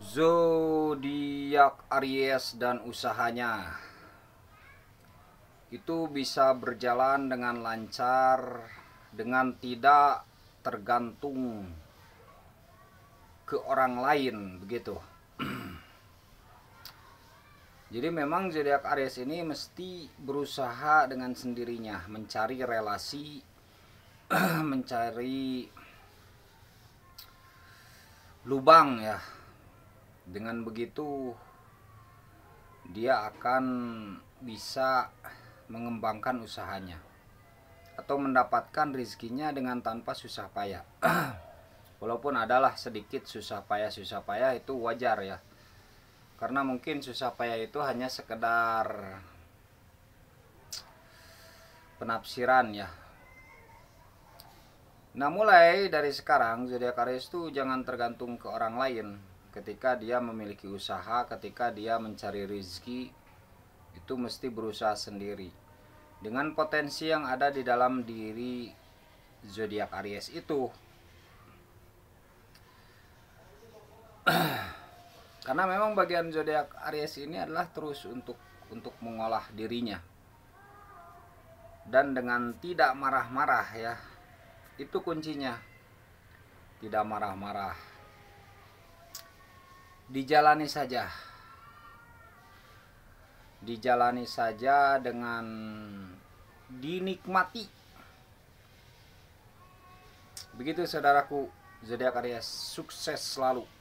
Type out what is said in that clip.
Zodiak Aries dan usahanya itu bisa berjalan dengan lancar, dengan tidak tergantung ke orang lain, begitu. Jadi memang zodiak Aries ini mesti berusaha dengan sendirinya mencari relasi, mencari lubang ya. Dengan begitu dia akan bisa mengembangkan usahanya atau mendapatkan rezekinya dengan tanpa susah payah. Walaupun adalah sedikit susah payah itu wajar ya, karena mungkin susah payah itu hanya sekedar penafsiran ya. Nah, mulai dari sekarang zodiak Aries itu jangan tergantung ke orang lain. Ketika dia memiliki usaha, ketika dia mencari rezeki, itu mesti berusaha sendiri dengan potensi yang ada di dalam diri zodiak Aries itu. Karena memang bagian zodiak Aries ini adalah terus untuk mengolah dirinya dan dengan tidak marah-marah ya. Itu kuncinya. Tidak marah-marah. Dijalani saja. Dijalani saja dengan dinikmati. Begitu saudaraku, zodiak Aries, sukses selalu.